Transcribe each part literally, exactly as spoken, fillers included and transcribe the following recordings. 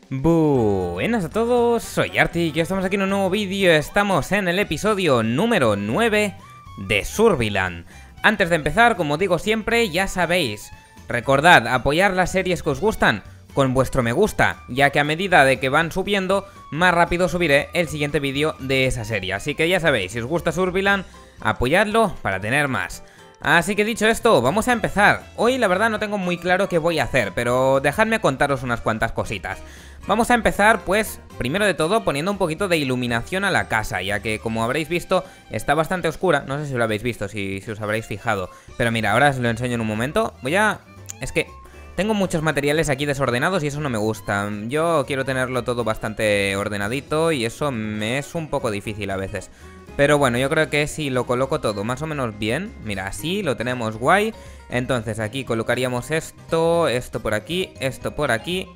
Buenas a todos, soy Arti y estamos aquí en un nuevo vídeo. Estamos en el episodio número nueve de Surviland. Antes de empezar, como digo siempre, ya sabéis, recordad apoyar las series que os gustan con vuestro me gusta, ya que a medida de que van subiendo, más rápido subiré el siguiente vídeo de esa serie. Así que ya sabéis, si os gusta Surviland, apoyadlo para tener más. Así que dicho esto, vamos a empezar. Hoy la verdad no tengo muy claro qué voy a hacer, pero dejadme contaros unas cuantas cositas. Vamos a empezar pues, primero de todo, poniendo un poquito de iluminación a la casa, ya que como habréis visto, está bastante oscura. No sé si lo habéis visto, si, si os habréis fijado. Pero mira, ahora os lo enseño en un momento. Voy a... es que tengo muchos materiales aquí desordenados y eso no me gusta. Yo quiero tenerlo todo bastante ordenadito y eso me es un poco difícil a veces. Pero bueno, yo creo que si lo coloco todo más o menos bien, mira, así lo tenemos guay. Entonces aquí colocaríamos esto, esto por aquí, esto por aquí.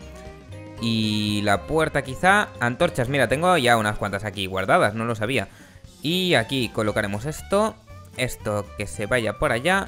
Y la puerta quizá, antorchas, mira, tengo ya unas cuantas aquí guardadas, no lo sabía. Y aquí colocaremos esto, esto que se vaya por allá.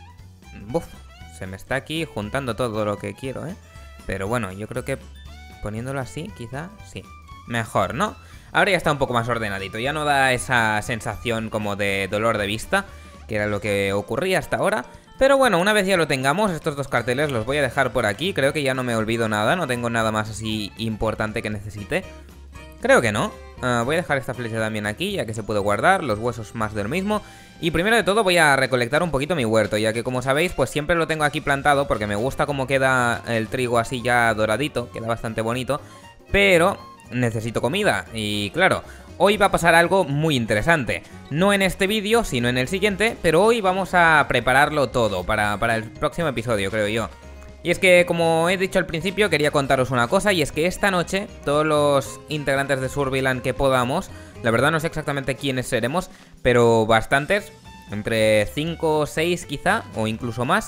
Buf, se me está aquí juntando todo lo que quiero, ¿eh? Pero bueno, yo creo que poniéndolo así, quizá, sí. Mejor, ¿no? Ahora ya está un poco más ordenadito, ya no da esa sensación como de dolor de vista, que era lo que ocurría hasta ahora. Pero bueno, una vez ya lo tengamos, estos dos carteles los voy a dejar por aquí. Creo que ya no me olvido nada, no tengo nada más así importante que necesite. Creo que no. Uh, voy a dejar esta flecha también aquí, ya que se puede guardar, los huesos más del mismo. Y primero de todo voy a recolectar un poquito mi huerto, ya que como sabéis, pues siempre lo tengo aquí plantado, porque me gusta cómo queda el trigo así ya doradito, queda bastante bonito. Pero necesito comida, y claro, hoy va a pasar algo muy interesante. No en este vídeo, sino en el siguiente, pero hoy vamos a prepararlo todo para, para el próximo episodio, creo yo. Y es que, como he dicho al principio, quería contaros una cosa, y es que esta noche todos los integrantes de Surviland que podamos, la verdad no sé exactamente quiénes seremos, pero bastantes, entre cinco o seis quizá, o incluso más,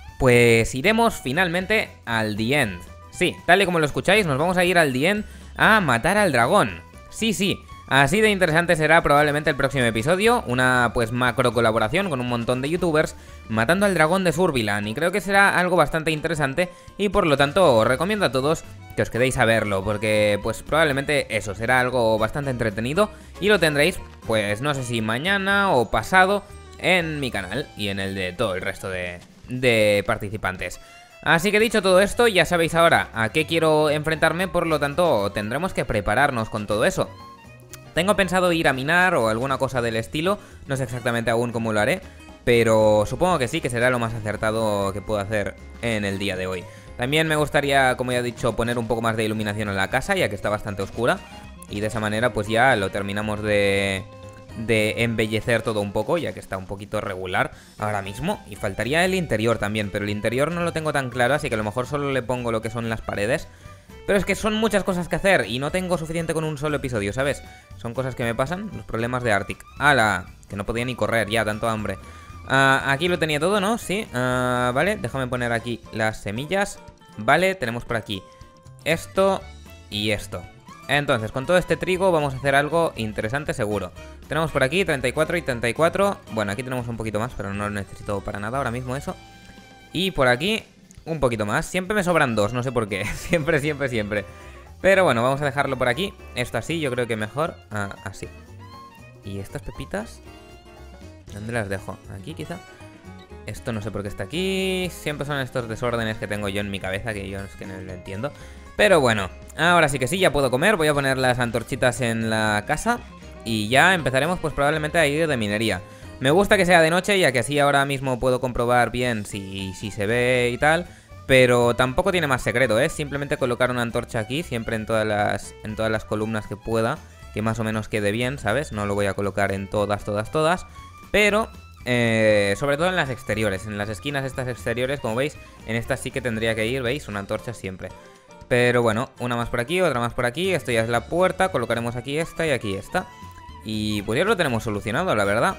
pues iremos finalmente al The End. Sí, tal y como lo escucháis, nos vamos a ir al The End a matar al dragón. Sí, sí. Así de interesante será probablemente el próximo episodio, una pues macro colaboración con un montón de youtubers matando al dragón de Surviland, y creo que será algo bastante interesante y por lo tanto os recomiendo a todos que os quedéis a verlo, porque pues probablemente eso será algo bastante entretenido y lo tendréis pues no sé si mañana o pasado en mi canal y en el de todo el resto de, de participantes. Así que dicho todo esto, ya sabéis ahora a qué quiero enfrentarme, por lo tanto tendremos que prepararnos con todo eso. Tengo pensado ir a minar o alguna cosa del estilo, no sé exactamente aún cómo lo haré, pero supongo que sí, que será lo más acertado que puedo hacer en el día de hoy. También me gustaría, como ya he dicho, poner un poco más de iluminación en la casa, ya que está bastante oscura, y de esa manera pues ya lo terminamos de, de embellecer todo un poco, ya que está un poquito regular ahora mismo. Y faltaría el interior también, pero el interior no lo tengo tan claro, así que a lo mejor solo le pongo lo que son las paredes. Pero es que son muchas cosas que hacer y no tengo suficiente con un solo episodio, ¿sabes? Son cosas que me pasan, los problemas de Arctic. ¡Hala! Que no podía ni correr ya, tanto hambre. Uh, aquí lo tenía todo, ¿no? Sí, uh, vale, déjame poner aquí las semillas. Vale, tenemos por aquí esto y esto. Entonces, con todo este trigo vamos a hacer algo interesante seguro. Tenemos por aquí treinta y cuatro y treinta y cuatro. Bueno, aquí tenemos un poquito más, pero no lo necesito para nada ahora mismo eso. Y por aquí un poquito más. Siempre me sobran dos, no sé por qué. Siempre, siempre, siempre. Pero bueno, vamos a dejarlo por aquí. Esto así, yo creo que mejor. Ah, así. ¿Y estas pepitas? ¿Dónde las dejo? ¿Aquí quizá? Esto no sé por qué está aquí. Siempre son estos desórdenes que tengo yo en mi cabeza, que yo es que no lo entiendo. Pero bueno, ahora sí que sí, ya puedo comer. Voy a poner las antorchitas en la casa y ya empezaremos pues probablemente a ir de minería. Me gusta que sea de noche, ya que así ahora mismo puedo comprobar bien si, si se ve y tal. Pero tampoco tiene más secreto, ¿eh? Simplemente colocar una antorcha aquí, siempre en todas las, en todas las columnas que pueda, que más o menos quede bien, ¿sabes? No lo voy a colocar en todas, todas, todas. Pero, eh, sobre todo en las exteriores, en las esquinas estas exteriores, como veis, en estas sí que tendría que ir, ¿veis? Una antorcha siempre. Pero bueno, una más por aquí, otra más por aquí. Esto ya es la puerta, colocaremos aquí esta y aquí esta. Y pues ya lo tenemos solucionado, la verdad.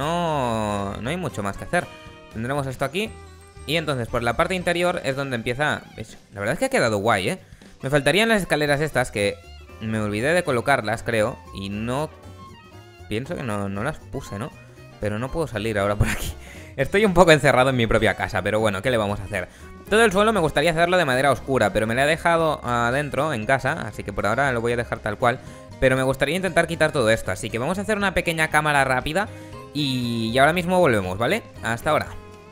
No, no hay mucho más que hacer. Tendremos esto aquí. Y entonces por la parte interior es donde empieza... ¿Ves? La verdad es que ha quedado guay, ¿eh? Me faltarían las escaleras estas, que me olvidé de colocarlas, creo. Y no... pienso que no, no las puse, ¿no? Pero no puedo salir ahora por aquí. Estoy un poco encerrado en mi propia casa, pero bueno, ¿qué le vamos a hacer? Todo el suelo me gustaría hacerlo de madera oscura, pero me lo he dejado adentro, en casa, así que por ahora lo voy a dejar tal cual. Pero me gustaría intentar quitar todo esto, así que vamos a hacer una pequeña cámara rápida y ahora mismo volvemos, ¿vale? Hasta ahora.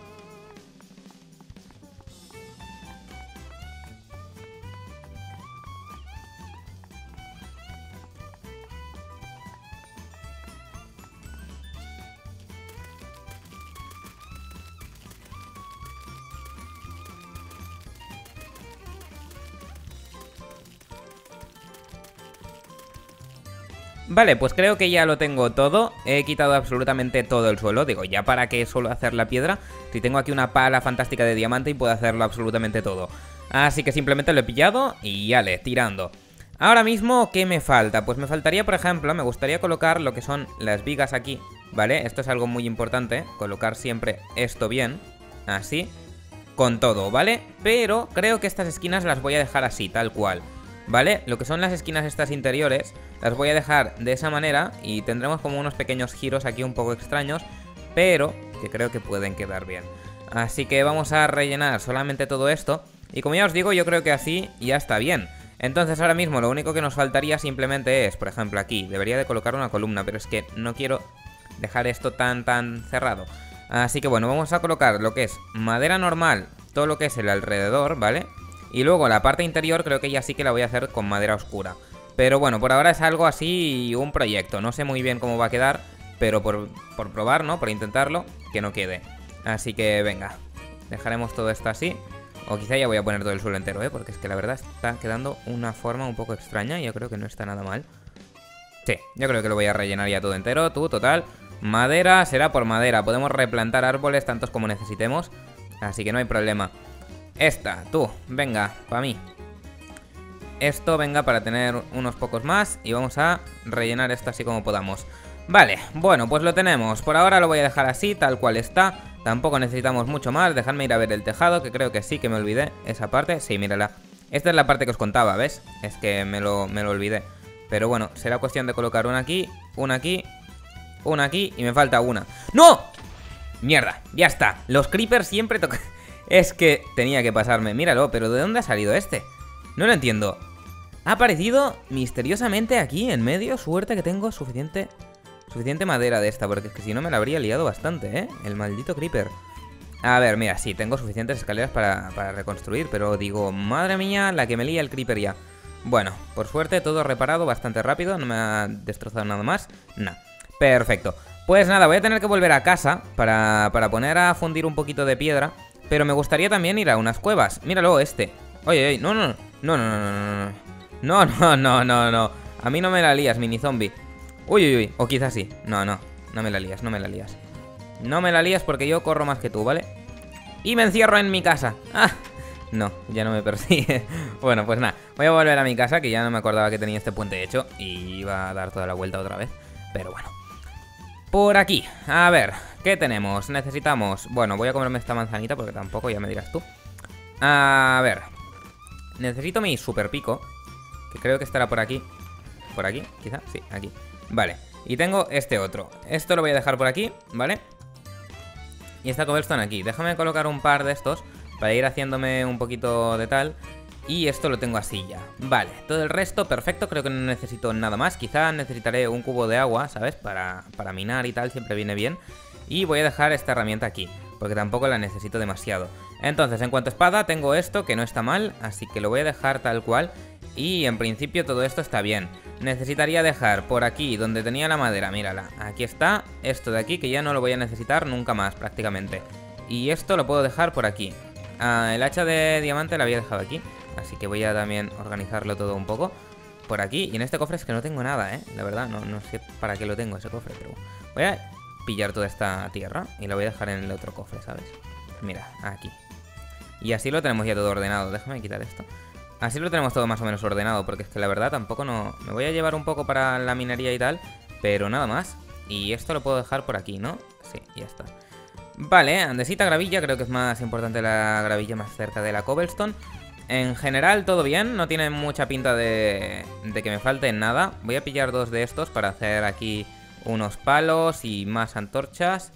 Vale, pues creo que ya lo tengo todo. He quitado absolutamente todo el suelo. Digo, ya para qué solo hacer la piedra, si tengo aquí una pala fantástica de diamante y puedo hacerlo absolutamente todo. Así que simplemente lo he pillado y ya le, tirando. Ahora mismo, ¿qué me falta? Pues me faltaría, por ejemplo, me gustaría colocar lo que son las vigas aquí, ¿vale? Esto es algo muy importante, colocar siempre esto bien, así, con todo, ¿vale? Pero creo que estas esquinas las voy a dejar así, tal cual, ¿vale? Lo que son las esquinas estas interiores las voy a dejar de esa manera y tendremos como unos pequeños giros aquí un poco extraños, pero que creo que pueden quedar bien. Así que vamos a rellenar solamente todo esto y como ya os digo, yo creo que así ya está bien. Entonces ahora mismo lo único que nos faltaría simplemente es, por ejemplo aquí, debería de colocar una columna, pero es que no quiero dejar esto tan tan cerrado. Así que bueno, vamos a colocar lo que es madera normal, todo lo que es el alrededor, ¿vale? Y luego la parte interior creo que ya sí que la voy a hacer con madera oscura. Pero bueno, por ahora es algo así, un proyecto. No sé muy bien cómo va a quedar, pero por, por probar, ¿no? Por intentarlo, que no quede. Así que venga, dejaremos todo esto así. O quizá ya voy a poner todo el suelo entero, ¿eh? Porque es que la verdad está quedando una forma un poco extraña y yo creo que no está nada mal. Sí, yo creo que lo voy a rellenar ya todo entero, tú, total. Madera será por madera, podemos replantar árboles tantos como necesitemos. Así que no hay problema. Esta, tú, venga, para mí. Esto venga para tener unos pocos más y vamos a rellenar esto así como podamos. Vale, bueno, pues lo tenemos. Por ahora lo voy a dejar así, tal cual está. Tampoco necesitamos mucho más. Dejadme ir a ver el tejado, que creo que sí que me olvidé esa parte. Sí, mírala. Esta es la parte que os contaba, ¿ves? Es que me lo, me lo olvidé. Pero bueno, será cuestión de colocar una aquí, una aquí, una aquí y me falta una. ¡No! Mierda, ya está. Los creepers siempre tocan... Es que tenía que pasarme. Míralo, pero ¿de dónde ha salido este? No lo entiendo. Ha aparecido misteriosamente aquí en medio. Suerte que tengo suficiente suficiente madera de esta, porque es que si no me la habría liado bastante, ¿eh? El maldito creeper. A ver, mira, sí, tengo suficientes escaleras para, para reconstruir, pero digo, madre mía, la que me lía el creeper ya. Bueno, por suerte todo reparado bastante rápido. No me ha destrozado nada más. No, perfecto. Pues nada, voy a tener que volver a casa para, para poner a fundir un poquito de piedra. Pero me gustaría también ir a unas cuevas. Míralo, este. Oye, oye, no, no, no, no, no, no, no, no, no, no, no, no. A mí no me la lías, mini zombie. Uy, uy, uy, o quizás sí. No, no, no me la lías, no me la lías. No me la lías porque yo corro más que tú, ¿vale? Y me encierro en mi casa. Ah, no, ya no me persigue. Bueno, pues nada, voy a volver a mi casa, que ya no me acordaba que tenía este puente hecho y iba a dar toda la vuelta otra vez. Pero bueno. Por aquí, a ver, ¿qué tenemos? Necesitamos... Bueno, voy a comerme esta manzanita porque tampoco, ya me dirás tú. A ver. Necesito mi super pico, que creo que estará por aquí. ¿Por aquí? Quizá, sí, aquí. Vale, y tengo este otro. Esto lo voy a dejar por aquí, ¿vale? Y esta cobblestone aquí. Déjame colocar un par de estos para ir haciéndome un poquito de tal. Y esto lo tengo así ya. Vale, todo el resto perfecto, creo que no necesito nada más. Quizá necesitaré un cubo de agua, ¿sabes? Para, para minar y tal, siempre viene bien. Y voy a dejar esta herramienta aquí, porque tampoco la necesito demasiado. Entonces, en cuanto a espada, tengo esto, que no está mal, así que lo voy a dejar tal cual. Y en principio todo esto está bien. Necesitaría dejar por aquí, donde tenía la madera, mírala. Aquí está, esto de aquí, que ya no lo voy a necesitar nunca más, prácticamente. Y esto lo puedo dejar por aquí. Ah, el hacha de diamante la había dejado aquí, así que voy a también organizarlo todo un poco por aquí. Y en este cofre es que no tengo nada, ¿eh? La verdad, no, no sé para qué lo tengo ese cofre, pero voy a pillar toda esta tierra y la voy a dejar en el otro cofre, ¿sabes? Mira, aquí. Y así lo tenemos ya todo ordenado. Déjame quitar esto. Así lo tenemos todo más o menos ordenado, porque es que la verdad tampoco no... Me voy a llevar un poco para la minería y tal, pero nada más. Y esto lo puedo dejar por aquí, ¿no? Sí, ya está. Vale, andesita, gravilla, creo que es más importante la gravilla más cerca de la cobblestone. En general todo bien, no tiene mucha pinta de, de que me falte nada. Voy a pillar dos de estos para hacer aquí unos palos y más antorchas.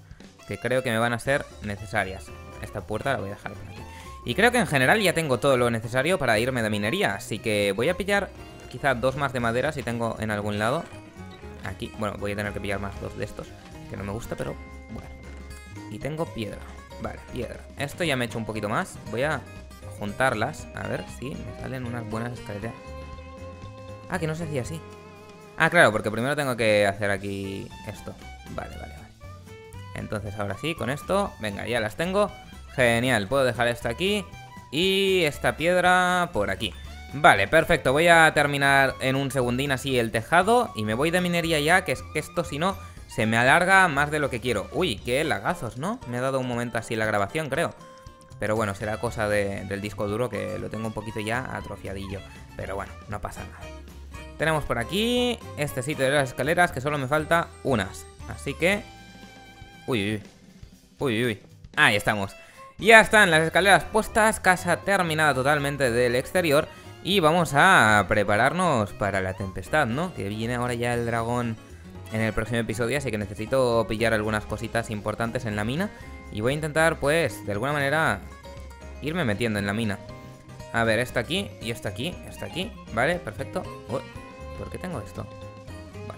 que creo que me van a ser necesarias. Esta puerta la voy a dejar por aquí. Y creo que en general ya tengo todo lo necesario para irme de minería. Así que voy a pillar quizá dos más de madera si tengo en algún lado. Aquí, bueno, voy a tener que pillar más dos de estos, que no me gusta, pero bueno. Y tengo piedra. Vale, piedra. Esto ya me he hecho un poquito más. Voy a juntarlas, a ver si me salen unas buenas escaleras. Ah, que no se hacía así. Ah, claro, porque primero tengo que hacer aquí esto. Vale, vale, vale. Entonces ahora sí, con esto, venga, ya las tengo. Genial, puedo dejar esto aquí y esta piedra por aquí. Vale, perfecto, voy a terminar en un segundín así el tejado y me voy de minería ya, que es que esto si no se me alarga más de lo que quiero. Uy, qué lagazos, ¿no? Me ha dado un momento así la grabación, creo. Pero bueno, será cosa de, del disco duro, que lo tengo un poquito ya atrofiadillo. Pero bueno, no pasa nada. Tenemos por aquí este sitio de las escaleras, que solo me falta unas. Así que... Uy, uy, uy, uy. Ahí estamos. Ya están las escaleras puestas, casa terminada totalmente del exterior. Y vamos a prepararnos para la tempestad, ¿no? Que viene ahora ya el dragón en el próximo episodio, así que necesito pillar algunas cositas importantes en la mina. Y voy a intentar, pues, de alguna manera irme metiendo en la mina. A ver, esta aquí y esta aquí, esta aquí, vale, perfecto. Uy, ¿por qué tengo esto? Vale.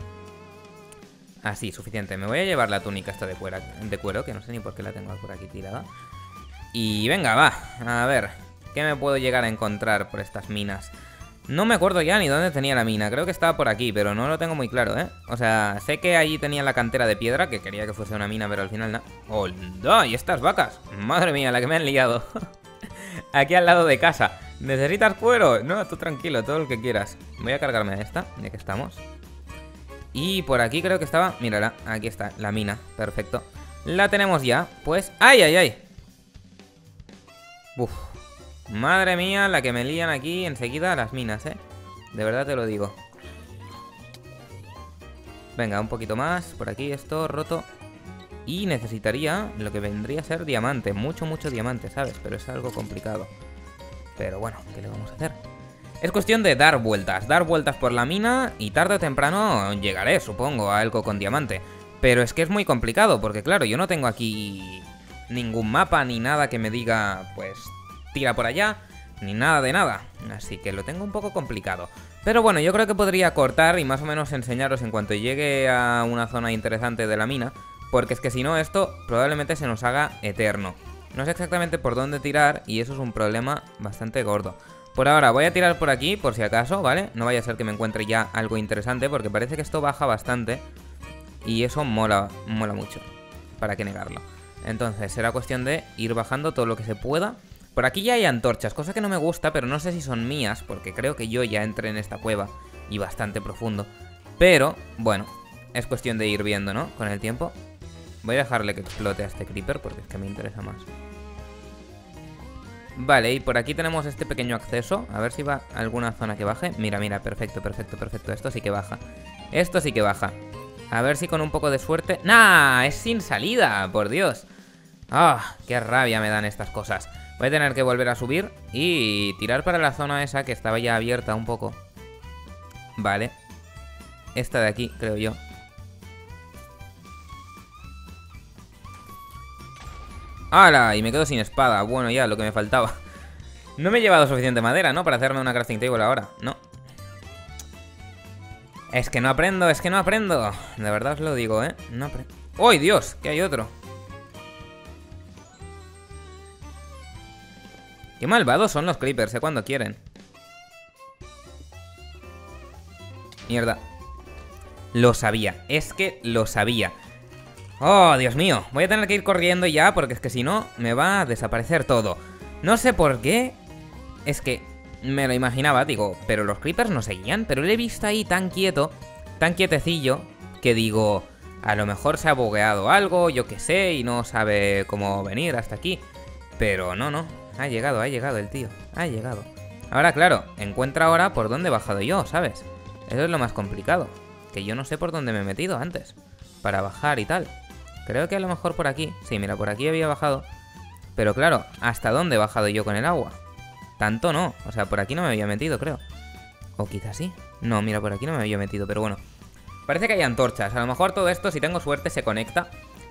Así, suficiente. Me voy a llevar la túnica esta de cuero, de cuero, que no sé ni por qué la tengo por aquí tirada. Y venga, va, a ver, ¿qué me puedo llegar a encontrar por estas minas? No me acuerdo ya ni dónde tenía la mina. Creo que estaba por aquí, pero no lo tengo muy claro, ¿eh? O sea, sé que ahí tenía la cantera de piedra, que quería que fuese una mina, pero al final no. ¡Hola! ¿Y estas vacas? Madre mía, la que me han liado. Aquí al lado de casa. ¿Necesitas cuero? No, tú tranquilo, todo lo que quieras. Voy a cargarme a esta, ya que estamos. Y por aquí creo que estaba... Mírala, aquí está, la mina. Perfecto. La tenemos ya, pues... ¡Ay, ay, ay! Uf. Madre mía, la que me lían aquí enseguida las minas, ¿eh? De verdad te lo digo. Venga, un poquito más. Por aquí esto roto. Y necesitaría lo que vendría a ser diamante. Mucho, mucho diamante, ¿sabes? Pero es algo complicado. Pero bueno, ¿qué le vamos a hacer? Es cuestión de dar vueltas. Dar vueltas por la mina y tarde o temprano llegaré, supongo, a algo con diamante. Pero es que es muy complicado porque, claro, yo no tengo aquí ningún mapa ni nada que me diga, pues... tira por allá, ni nada de nada. Así que lo tengo un poco complicado. Pero bueno, yo creo que podría cortar y más o menos enseñaros en cuanto llegue a una zona interesante de la mina. Porque es que si no, esto probablemente se nos haga eterno. No sé exactamente por dónde tirar y eso es un problema bastante gordo. Por ahora voy a tirar por aquí, por si acaso, ¿vale? No vaya a ser que me encuentre ya algo interesante, porque parece que esto baja bastante. Y eso mola, mola mucho. ¿Para qué negarlo? Entonces será cuestión de ir bajando todo lo que se pueda. Por aquí ya hay antorchas, cosa que no me gusta, pero no sé si son mías, porque creo que yo ya entré en esta cueva y bastante profundo. Pero, bueno, es cuestión de ir viendo, ¿no? Con el tiempo. Voy a dejarle que explote a este creeper, porque es que me interesa más. Vale, y por aquí tenemos este pequeño acceso. A ver si va a alguna zona que baje. Mira, mira, perfecto, perfecto, perfecto. Esto sí que baja. Esto sí que baja. A ver si con un poco de suerte... ¡Nah! Es sin salida, por Dios. ¡Ah! ¡Qué rabia me dan estas cosas! Voy a tener que volver a subir y tirar para la zona esa que estaba ya abierta un poco. Vale. Esta de aquí, creo yo. ¡Hala! Y me quedo sin espada. Bueno, ya, lo que me faltaba. No me he llevado suficiente madera, ¿no? Para hacerme una crafting table ahora. No. Es que no aprendo, es que no aprendo. De verdad os lo digo, ¿eh? No aprendo. ¡Uy, Dios! Que hay otro. Qué malvados son los creepers, ¿eh? Cuando quieren. Mierda. Lo sabía, es que lo sabía. Oh, Dios mío. Voy a tener que ir corriendo ya, porque es que si no, me va a desaparecer todo. No sé por qué. Es que me lo imaginaba, digo, pero los creepers no seguían. Pero le he visto ahí tan quieto, tan quietecillo, que digo, a lo mejor se ha bugueado algo, yo qué sé, y no sabe cómo venir hasta aquí. Pero no, no. Ha llegado, ha llegado el tío. Ha llegado. Ahora, claro, encuentra ahora por dónde he bajado yo, ¿sabes? Eso es lo más complicado. Que yo no sé por dónde me he metido antes. Para bajar y tal. Creo que a lo mejor por aquí. Sí, mira, por aquí había bajado. Pero claro, ¿hasta dónde he bajado yo con el agua? Tanto no. O sea, por aquí no me había metido, creo. O quizás sí. No, mira, por aquí no me había metido, pero bueno. Parece que hay antorchas. A lo mejor todo esto, si tengo suerte, se conecta.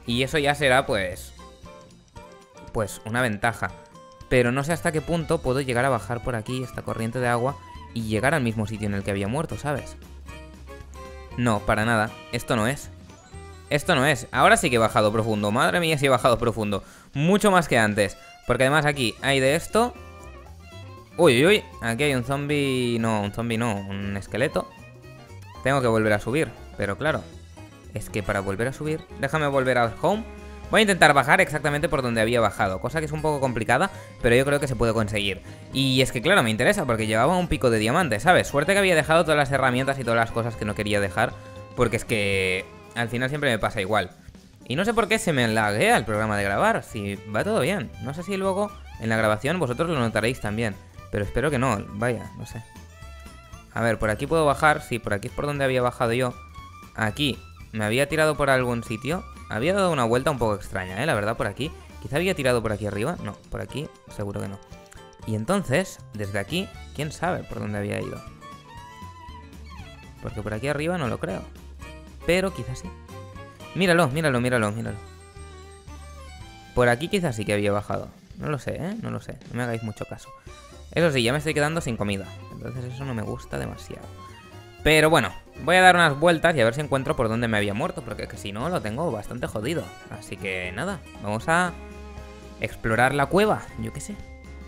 Y eso ya será, pues... Pues una ventaja. Pero no sé hasta qué punto puedo llegar a bajar por aquí esta corriente de agua y llegar al mismo sitio en el que había muerto, ¿sabes? No, para nada. Esto no es. Esto no es. Ahora sí que he bajado profundo. Madre mía, sí he bajado profundo. Mucho más que antes. Porque además aquí hay de esto. Uy, uy, uy. Aquí hay un zombie... No, un zombie no. Un esqueleto. Tengo que volver a subir. Pero claro, es que para volver a subir... Déjame volver al home. Voy a intentar bajar exactamente por donde había bajado. Cosa que es un poco complicada, pero yo creo que se puede conseguir. Y es que claro, me interesa porque llevaba un pico de diamante, ¿sabes? Suerte que había dejado todas las herramientas y todas las cosas que no quería dejar. Porque es que al final siempre me pasa igual. Y no sé por qué se me laguea el programa de grabar. Si va todo bien. No sé si luego en la grabación vosotros lo notaréis también. Pero espero que no, vaya, no sé. A ver, por aquí puedo bajar. Sí, por aquí es por donde había bajado yo. Aquí, ¿me había tirado por algún sitio? Había dado una vuelta un poco extraña, ¿eh? La verdad, por aquí. Quizá había tirado por aquí arriba. No, por aquí seguro que no. Y entonces, desde aquí, ¿quién sabe por dónde había ido? Porque por aquí arriba no lo creo. Pero quizás sí. Míralo, míralo, míralo, míralo. Por aquí quizás sí que había bajado. No lo sé, ¿eh? No lo sé. No me hagáis mucho caso. Eso sí, ya me estoy quedando sin comida. Entonces eso no me gusta demasiado. Pero bueno, voy a dar unas vueltas y a ver si encuentro por dónde me había muerto. Porque que si no, lo tengo bastante jodido. Así que nada, vamos a explorar la cueva. Yo qué sé.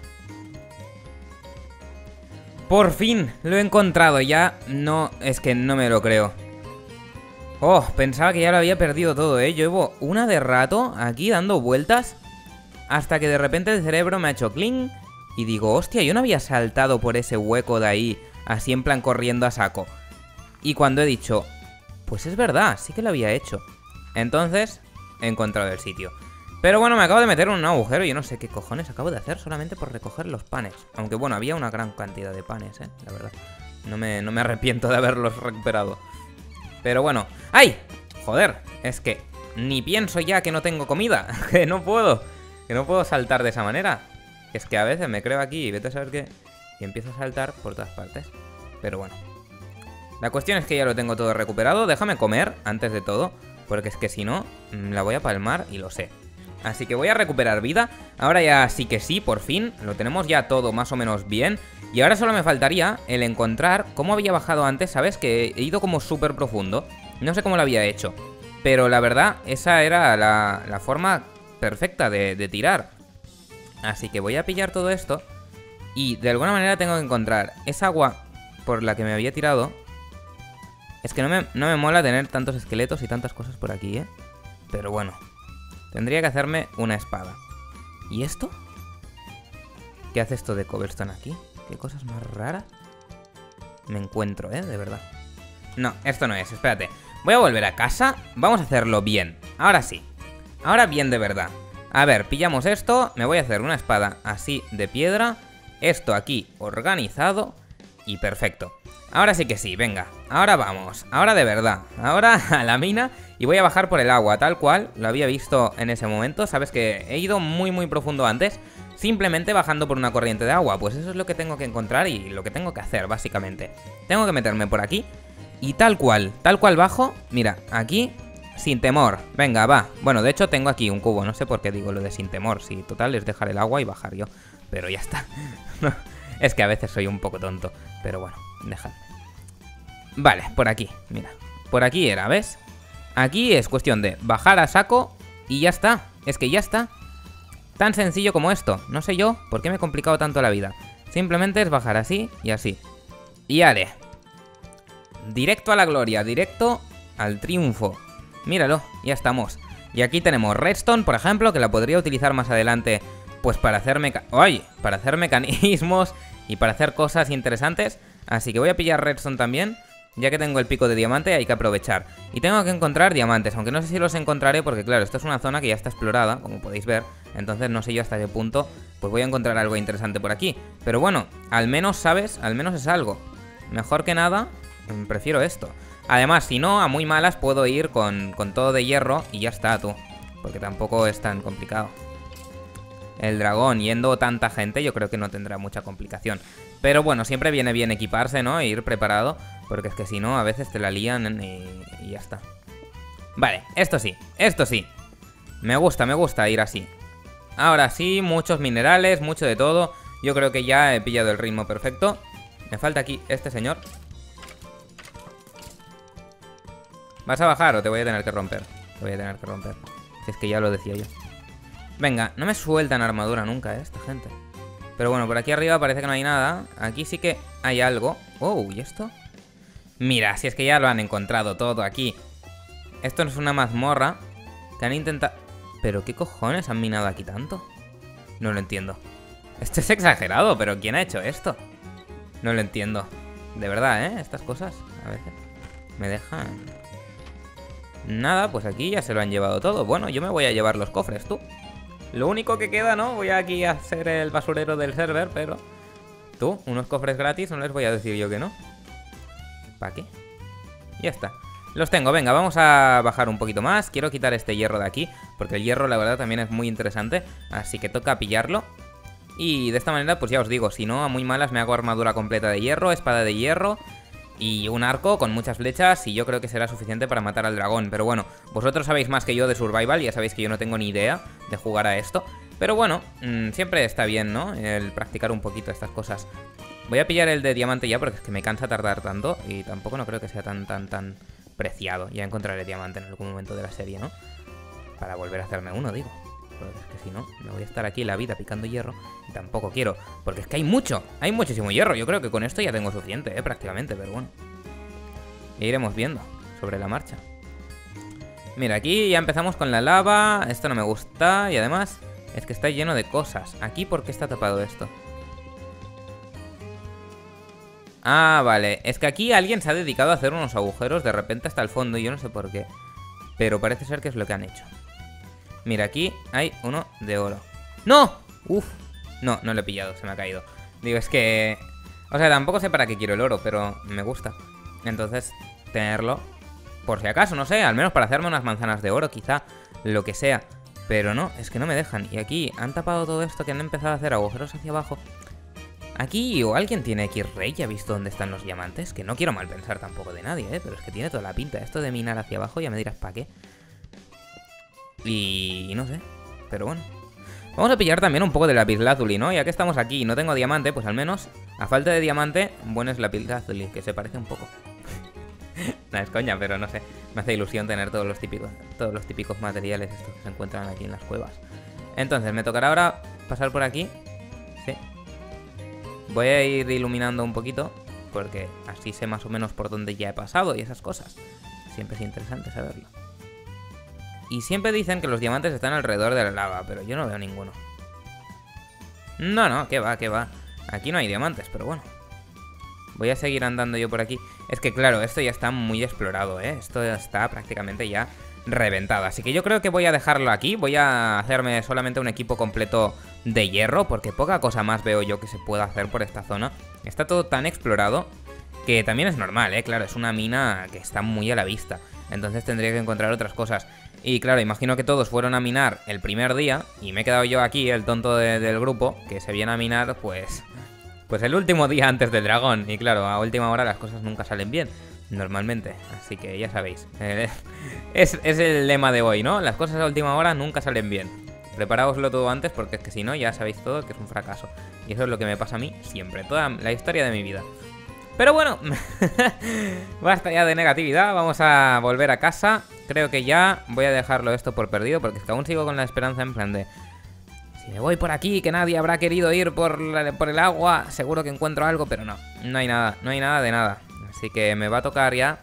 Por fin lo he encontrado. Ya no... Es que no me lo creo. Oh, pensaba que ya lo había perdido todo, ¿eh? Yo llevo una de rato aquí dando vueltas hasta que de repente el cerebro me ha hecho cling y digo, hostia, yo no había saltado por ese hueco de ahí, así en plan corriendo a saco. Y cuando he dicho, pues es verdad, sí que lo había hecho. Entonces, he encontrado el sitio. Pero bueno, me acabo de meter en un agujero y yo no sé qué cojones acabo de hacer solamente por recoger los panes. Aunque bueno, había una gran cantidad de panes, ¿eh? La verdad. No me, no me arrepiento de haberlos recuperado. Pero bueno, ¡ay! Joder, es que ni pienso ya que no tengo comida. Que no puedo, que no puedo saltar de esa manera. Es que a veces me creo aquí y vete a saber qué y empiezo a saltar por todas partes. Pero bueno, la cuestión es que ya lo tengo todo recuperado. Déjame comer antes de todo, porque es que si no, la voy a palmar y lo sé. Así que voy a recuperar vida. Ahora ya sí que sí, por fin. Lo tenemos ya todo más o menos bien. Y ahora solo me faltaría el encontrar cómo había bajado antes, ¿sabes? Que he ido como súper profundo. No sé cómo lo había hecho, pero la verdad, esa era la, la forma perfecta de, de tirar. Así que voy a pillar todo esto y de alguna manera tengo que encontrar esa agua por la que me había tirado. Es que no me, no me mola tener tantos esqueletos y tantas cosas por aquí, ¿eh? Pero bueno, tendría que hacerme una espada. ¿Y esto? ¿Qué hace esto de cobblestone aquí? ¿Qué cosas más raras me encuentro, eh? De verdad. No, esto no es, espérate. Voy a volver a casa, vamos a hacerlo bien. Ahora sí, ahora bien de verdad. A ver, pillamos esto, me voy a hacer una espada así de piedra. Esto aquí organizado y perfecto. Ahora sí que sí, venga, ahora vamos. Ahora de verdad, ahora a la mina. Y voy a bajar por el agua, tal cual lo había visto en ese momento. Sabes que he ido muy muy profundo antes, simplemente bajando por una corriente de agua. Pues eso es lo que tengo que encontrar y lo que tengo que hacer, básicamente. Tengo que meterme por aquí y tal cual, tal cual bajo. Mira, aquí, sin temor. Venga, va. Bueno, de hecho tengo aquí un cubo, no sé por qué digo lo de sin temor. Si total es dejar el agua y bajar yo. Pero ya está. Es que a veces soy un poco tonto. Pero bueno, dejadme. Vale, por aquí, mira. Por aquí era, ¿ves? Aquí es cuestión de bajar a saco y ya está. Es que ya está. Tan sencillo como esto. No sé yo por qué me he complicado tanto la vida. Simplemente es bajar así y así. Y ale. Directo a la gloria, directo al triunfo. Míralo, ya estamos. Y aquí tenemos redstone, por ejemplo, que la podría utilizar más adelante, pues para hacer meca... ¡Ay! Para hacer mecanismos y para hacer cosas interesantes. Así que voy a pillar redstone también. Ya que tengo el pico de diamante hay que aprovechar. Y tengo que encontrar diamantes, aunque no sé si los encontraré porque claro, esto es una zona que ya está explorada, como podéis ver. Entonces no sé yo hasta qué punto pues voy a encontrar algo interesante por aquí. Pero bueno, al menos, ¿sabes? Al menos es algo. Mejor que nada, prefiero esto. Además, si no, a muy malas puedo ir con, con todo de hierro y ya está, tú. Porque tampoco es tan complicado. El dragón, yendo tanta gente, yo creo que no tendrá mucha complicación. Pero bueno, siempre viene bien equiparse, ¿no? E ir preparado, porque es que si no, a veces te la lían y, y ya está. Vale, esto sí, esto sí. Me gusta, me gusta ir así. Ahora sí, muchos minerales, mucho de todo. Yo creo que ya he pillado el ritmo perfecto. Me falta aquí este señor. ¿Vas a bajar o te voy a tener que romper? Te voy a tener que romper. Si es que ya lo decía yo. Venga, no me sueltan armadura nunca, ¿eh? Esta gente. Pero bueno, por aquí arriba parece que no hay nada. Aquí sí que hay algo. Oh, ¿y esto? Mira, si es que ya lo han encontrado todo aquí. Esto no es una mazmorra que han intentado... ¿Pero qué cojones han minado aquí tanto? No lo entiendo. Esto es exagerado, pero ¿quién ha hecho esto? No lo entiendo. De verdad, ¿eh? Estas cosas a veces me dejan... Nada, pues aquí ya se lo han llevado todo. Bueno, yo me voy a llevar los cofres, tú. Lo único que queda, ¿no? Voy aquí a hacer el basurero del server, pero... Tú, unos cofres gratis, no les voy a decir yo que no. ¿Para qué? Ya está. Los tengo, venga, vamos a bajar un poquito más. Quiero quitar este hierro de aquí, porque el hierro la verdad también es muy interesante. Así que toca pillarlo. Y de esta manera, pues ya os digo, si no, a muy malas me hago armadura completa de hierro, espada de hierro y un arco con muchas flechas, y yo creo que será suficiente para matar al dragón. Pero bueno, vosotros sabéis más que yo de Survival, ya sabéis que yo no tengo ni idea de jugar a esto. Pero bueno, mmm, siempre está bien, ¿no? El practicar un poquito estas cosas. Voy a pillar el de diamante ya, porque es que me cansa tardar tanto, y tampoco no creo que sea tan, tan, tan preciado. Ya encontraré diamante en algún momento de la serie, ¿no? Para volver a hacerme uno, digo. Porque es que si no, me voy a estar aquí en la vida picando hierro. Y tampoco quiero, porque es que hay mucho. Hay muchísimo hierro, yo creo que con esto ya tengo suficiente, eh, prácticamente, pero bueno. E iremos viendo sobre la marcha. Mira, aquí ya empezamos con la lava. Esto no me gusta, y además es que está lleno de cosas. Aquí, ¿por qué está tapado esto? Ah, vale, es que aquí alguien se ha dedicado a hacer unos agujeros de repente hasta el fondo, y yo no sé por qué, pero parece ser que es lo que han hecho. Mira, aquí hay uno de oro. ¡No! Uf. No, no lo he pillado, se me ha caído. Digo, es que... O sea, tampoco sé para qué quiero el oro, pero me gusta. Entonces, tenerlo por si acaso, no sé, al menos para hacerme unas manzanas de oro, quizá, lo que sea. Pero no, es que no me dejan. Y aquí han tapado todo esto, que han empezado a hacer agujeros hacia abajo. Aquí o alguien tiene X-Ray y ha visto dónde están los diamantes. Que no quiero mal pensar tampoco de nadie, ¿eh? Pero es que tiene toda la pinta. Esto de minar hacia abajo, ya me dirás para qué. Y no sé, pero bueno. Vamos a pillar también un poco de lapislázuli, ¿no? Ya que estamos aquí y no tengo diamante, pues al menos, a falta de diamante, buen es lapislázuli, que se parece un poco. No es coña, pero no sé. Me hace ilusión tener todos los típicos, todos los típicos materiales estos que se encuentran aquí en las cuevas. Entonces, me tocará ahora pasar por aquí. Sí. Voy a ir iluminando un poquito, porque así sé más o menos por dónde ya he pasado y esas cosas. Siempre es interesante saberlo. Y siempre dicen que los diamantes están alrededor de la lava, pero yo no veo ninguno. No, no, que va, que va. Aquí no hay diamantes, pero bueno. Voy a seguir andando yo por aquí. Es que claro, esto ya está muy explorado, ¿eh? Esto está prácticamente ya reventado. Así que yo creo que voy a dejarlo aquí. Voy a hacerme solamente un equipo completo de hierro, porque poca cosa más veo yo que se pueda hacer por esta zona. Está todo tan explorado que también es normal, ¿eh? Claro, es una mina que está muy a la vista. Entonces tendría que encontrar otras cosas. Y claro, imagino que todos fueron a minar el primer día y me he quedado yo aquí, el tonto de, del grupo, que se viene a minar, pues... Pues el último día antes del dragón. Y claro, a última hora las cosas nunca salen bien, normalmente. Así que ya sabéis. Eh, es, es el lema de hoy, ¿no? Las cosas a última hora nunca salen bien. Preparaoslo todo antes, porque es que si no, ya sabéis todo que es un fracaso. Y eso es lo que me pasa a mí siempre, toda la historia de mi vida. Pero bueno, basta ya de negatividad, vamos a volver a casa. Creo que ya voy a dejarlo esto por perdido, porque es que aún sigo con la esperanza en plan de... Si me voy por aquí, que nadie habrá querido ir por, la, por el agua, seguro que encuentro algo, pero no, no hay nada, no hay nada de nada. Así que me va a tocar ya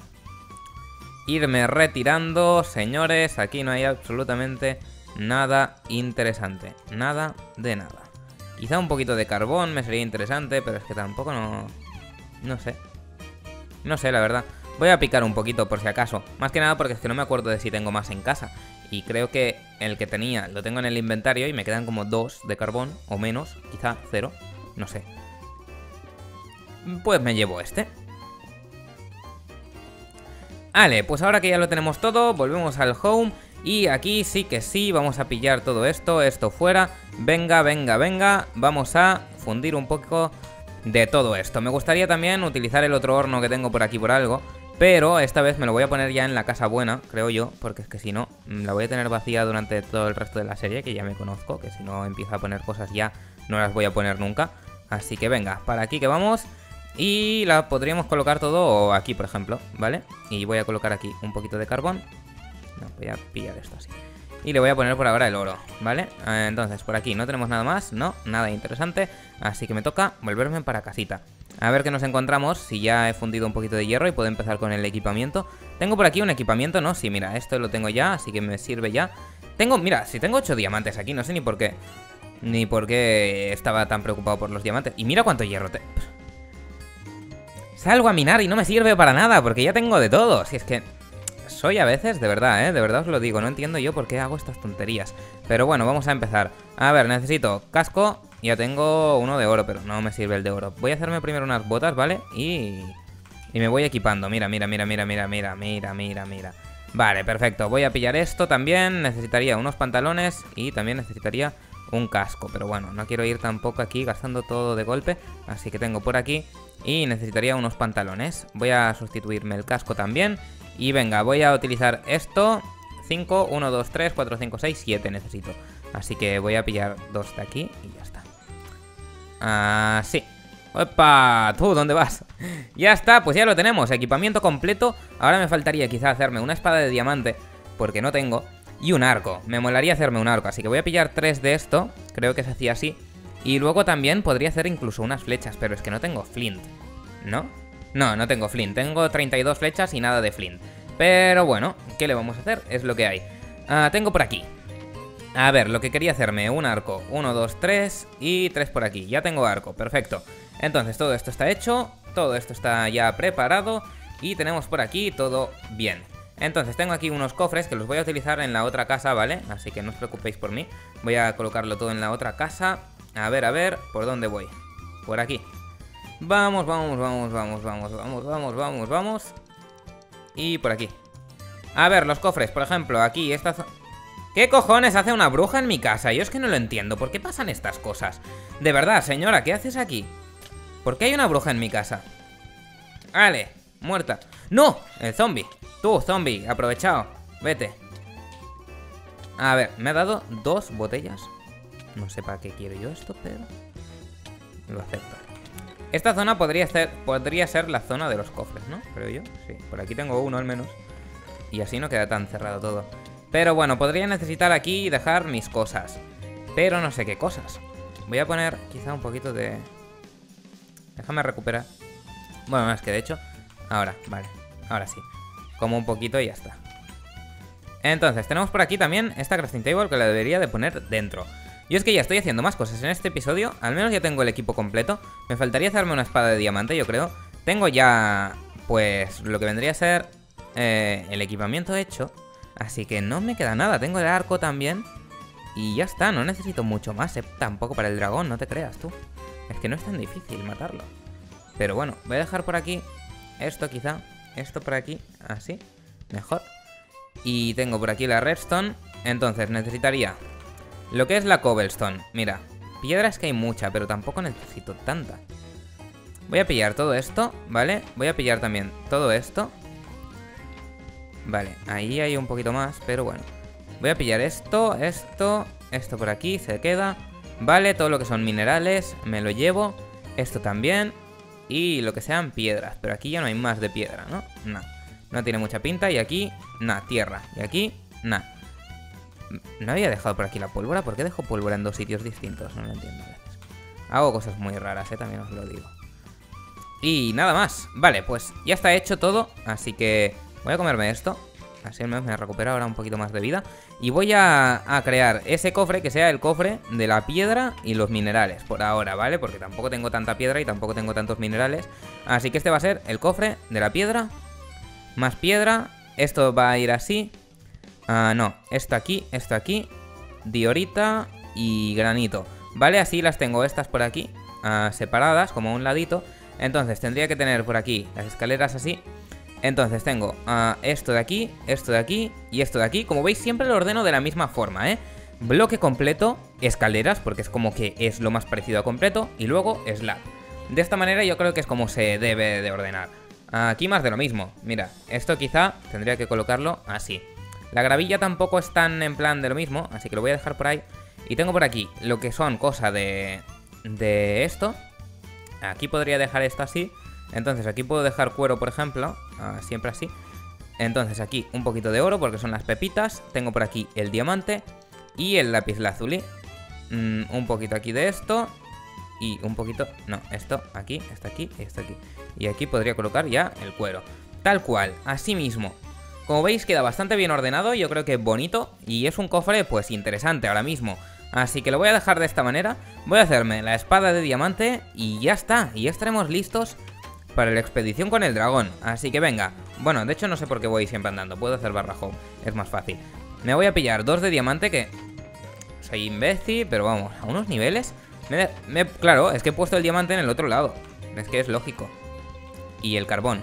irme retirando, señores. Aquí no hay absolutamente nada interesante, nada de nada. Quizá un poquito de carbón me sería interesante, pero es que tampoco no... No sé. No sé, la verdad. Voy a picar un poquito por si acaso. Más que nada porque es que no me acuerdo de si tengo más en casa. Y creo que el que tenía lo tengo en el inventario y me quedan como dos de carbón o menos. Quizá cero. No sé. Pues me llevo este. Vale, pues ahora que ya lo tenemos todo, volvemos al home. Y aquí sí que sí, vamos a pillar todo esto. Esto fuera. Venga, venga, venga. Vamos a fundir un poco de todo esto. Me gustaría también utilizar el otro horno que tengo por aquí por algo, Pero esta vez me lo voy a poner ya en la casa buena, creo yo, porque es que si no, la voy a tener vacía durante todo el resto de la serie, que ya me conozco, que si no empiezo a poner cosas ya no las voy a poner nunca. Así que venga, para aquí que vamos. Y la podríamos colocar todo aquí, por ejemplo, ¿vale? Y voy a colocar aquí un poquito de carbón. No, voy a pillar esto así. Y le voy a poner por ahora el oro, ¿vale? Entonces, por aquí no tenemos nada más, no, nada interesante. Así que me toca volverme para casita. A ver qué nos encontramos, si ya he fundido un poquito de hierro y puedo empezar con el equipamiento. Tengo por aquí un equipamiento, ¿no? Sí, mira, esto lo tengo ya, así que me sirve ya. Tengo, mira, si tengo ocho diamantes aquí, no sé ni por qué. Ni por qué estaba tan preocupado por los diamantes. Y mira cuánto hierro te... Salgo a minar y no me sirve para nada, porque ya tengo de todo. Si es que... Soy a veces, de verdad, ¿eh? De verdad os lo digo, no entiendo yo por qué hago estas tonterías. Pero bueno, vamos a empezar. A ver, necesito casco. Ya tengo uno de oro, pero no me sirve el de oro. Voy a hacerme primero unas botas, ¿vale? Y... Y me voy equipando. Mira, mira, mira, mira, mira, mira, mira, mira, mira. Vale, perfecto. Voy a pillar esto también. Necesitaría unos pantalones y también necesitaría un casco. Pero bueno, no quiero ir tampoco aquí gastando todo de golpe. Así que tengo por aquí. Y necesitaría unos pantalones. Voy a sustituirme el casco también. Y venga, voy a utilizar esto. cinco, uno, dos, tres, cuatro, cinco, seis, siete necesito. Así que voy a pillar dos de aquí y ya está. Ah, sí. ¡Opa! ¿Tú dónde vas? Ya está, pues ya lo tenemos. Equipamiento completo. Ahora me faltaría quizá hacerme una espada de diamante, porque no tengo. Y un arco. Me molaría hacerme un arco. Así que voy a pillar tres de esto. Creo que se hacía así. Y luego también podría hacer incluso unas flechas. Pero es que no tengo flint, ¿no? No, no tengo flint. Tengo treinta y dos flechas y nada de flint. Pero bueno, ¿qué le vamos a hacer? Es lo que hay. Ah, tengo por aquí. A ver, lo que quería hacerme, un arco. Uno, dos, tres y tres por aquí. Ya tengo arco, perfecto. Entonces todo esto está hecho. Todo esto está ya preparado. Y tenemos por aquí todo bien. Entonces tengo aquí unos cofres que los voy a utilizar en la otra casa, ¿vale? Así que no os preocupéis por mí. Voy a colocarlo todo en la otra casa. A ver, a ver, ¿por dónde voy? Por aquí. Vamos, vamos, vamos, vamos, vamos, vamos, vamos, vamos, vamos. Y por aquí. A ver, los cofres, por ejemplo, aquí, esta zona... ¿Qué cojones hace una bruja en mi casa? Yo es que no lo entiendo. ¿Por qué pasan estas cosas? De verdad, señora, ¿qué haces aquí? ¿Por qué hay una bruja en mi casa? Vale, muerta. ¡No! El zombie. Tú, zombie, aprovechado. Vete. A ver, me ha dado dos botellas. No sé para qué quiero yo esto, pero... lo acepto. Esta zona podría ser, podría ser la zona de los cofres, ¿no? Creo yo. Sí, por aquí tengo uno al menos. Y así no queda tan cerrado todo. Pero bueno, podría necesitar aquí dejar mis cosas. Pero no sé qué cosas. Voy a poner quizá un poquito de... Déjame recuperar. Bueno, es que de hecho... Ahora, vale. Ahora sí. Como un poquito y ya está. Entonces, tenemos por aquí también esta crafting table que la debería de poner dentro. Yo es que ya estoy haciendo más cosas en este episodio. Al menos ya tengo el equipo completo. Me faltaría hacerme una espada de diamante, yo creo. Tengo ya, pues, lo que vendría a ser eh, el equipamiento hecho. Así que no me queda nada. Tengo el arco también. Y ya está, no necesito mucho más, eh, tampoco para el dragón, no te creas tú. Es que no es tan difícil matarlo. Pero bueno, voy a dejar por aquí esto quizá. Esto por aquí, así, mejor. Y tengo por aquí la redstone. Entonces necesitaría lo que es la cobblestone. Mira, piedra es que hay mucha, pero tampoco necesito tanta. Voy a pillar todo esto, ¿vale? Voy a pillar también todo esto. Vale, ahí hay un poquito más, pero bueno. Voy a pillar esto, esto, esto por aquí, se queda. Vale, todo lo que son minerales, me lo llevo. Esto también. Y lo que sean piedras, pero aquí ya no hay más de piedra, ¿no? No, no tiene mucha pinta. Y aquí, nada, tierra. Y aquí, nada. No había dejado por aquí la pólvora. ¿Por qué dejo pólvora en dos sitios distintos? No lo entiendo a veces. Hago cosas muy raras, ¿eh? También os lo digo. Y nada más. Vale, pues ya está hecho todo. Así que voy a comerme esto. Así al menos me recupero ahora un poquito más de vida. Y voy a, a crear ese cofre que sea el cofre de la piedra y los minerales. Por ahora, ¿vale? Porque tampoco tengo tanta piedra y tampoco tengo tantos minerales. Así que este va a ser el cofre de la piedra. Más piedra. Esto va a ir así. Ah, no. Esto aquí, esto aquí. Diorita y granito. ¿Vale? Así las tengo estas por aquí. Ah, separadas, como a un ladito. Entonces tendría que tener por aquí las escaleras así. Entonces tengo uh, esto de aquí, esto de aquí y esto de aquí. Como veis siempre lo ordeno de la misma forma, ¿eh? Bloque completo, escaleras, porque es como que es lo más parecido a completo. Y luego slab. De esta manera yo creo que es como se debe de ordenar. Aquí más de lo mismo. Mira, esto quizá tendría que colocarlo así. La gravilla tampoco es tan en plan de lo mismo, así que lo voy a dejar por ahí. Y tengo por aquí lo que son cosas de, de esto. Aquí podría dejar esto así. Entonces aquí puedo dejar cuero, por ejemplo, uh, siempre así. Entonces aquí un poquito de oro porque son las pepitas. Tengo por aquí el diamante y el lapislázuli. Mm, un poquito aquí de esto. Y un poquito, no, esto aquí, esto aquí y esto aquí. Y aquí podría colocar ya el cuero. Tal cual, así mismo. Como veis queda bastante bien ordenado, yo creo que bonito. Y es un cofre pues interesante ahora mismo. Así que lo voy a dejar de esta manera. Voy a hacerme la espada de diamante y ya está. Y ya estaremos listos para la expedición con el dragón. Así que venga. Bueno, de hecho no sé por qué voy siempre andando. Puedo hacer barra home, es más fácil. Me voy a pillar dos de diamante que... Soy imbécil, pero vamos, a unos niveles... Me, me, claro, es que he puesto el diamante en el otro lado. Es que es lógico. Y el carbón.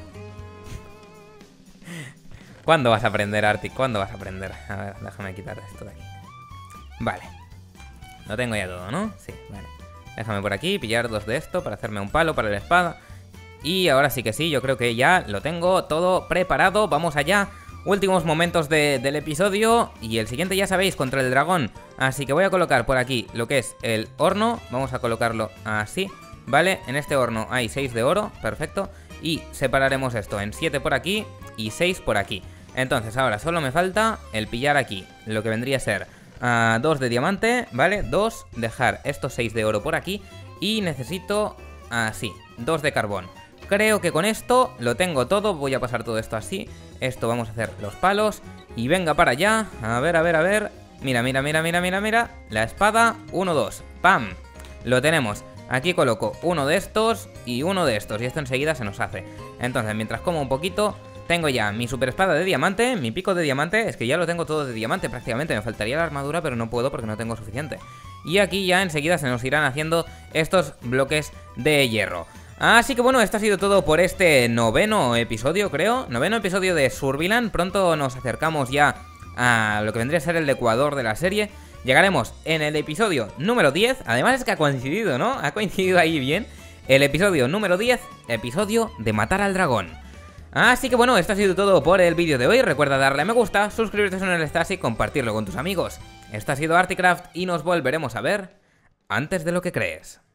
¿Cuándo vas a aprender, Arctic? ¿Cuándo vas a aprender? A ver, déjame quitar esto de aquí. Vale. Lo tengo ya todo, ¿no? Sí, vale. Déjame por aquí pillar dos de esto para hacerme un palo para la espada. Y ahora sí que sí, yo creo que ya lo tengo todo preparado. Vamos allá. Últimos momentos de, del episodio. Y el siguiente ya sabéis, contra el dragón. Así que voy a colocar por aquí lo que es el horno. Vamos a colocarlo así, ¿vale? En este horno hay seis de oro, perfecto. Y separaremos esto en siete por aquí y seis por aquí. Entonces ahora solo me falta el pillar aquí lo que vendría a ser uh, dos de diamante, ¿vale? dos, dejar estos seis de oro por aquí. Y necesito, así, dos de carbón. Creo que con esto lo tengo todo. Voy a pasar todo esto así. Esto vamos a hacer los palos. Y venga para allá. A ver, a ver, a ver. Mira, mira, mira, mira, mira, mira. La espada, uno, dos. ¡Pam! Lo tenemos. Aquí coloco uno de estos y uno de estos. Y esto enseguida se nos hace. Entonces, mientras como un poquito, tengo ya mi super espada de diamante. Mi pico de diamante. Es que ya lo tengo todo de diamante prácticamente. Me faltaría la armadura, pero no puedo porque no tengo suficiente. Y aquí ya enseguida se nos irán haciendo estos bloques de hierro. Así que bueno, esto ha sido todo por este noveno episodio, creo. Noveno episodio de Surviland. Pronto nos acercamos ya a lo que vendría a ser el ecuador de la serie. Llegaremos en el episodio número diez. Además es que ha coincidido, ¿no? Ha coincidido ahí bien. El episodio número diez, episodio de matar al dragón. Así que bueno, esto ha sido todo por el vídeo de hoy. Recuerda darle a me gusta, suscribirte si no lo estás y compartirlo con tus amigos. Esto ha sido Articraft y nos volveremos a ver antes de lo que crees.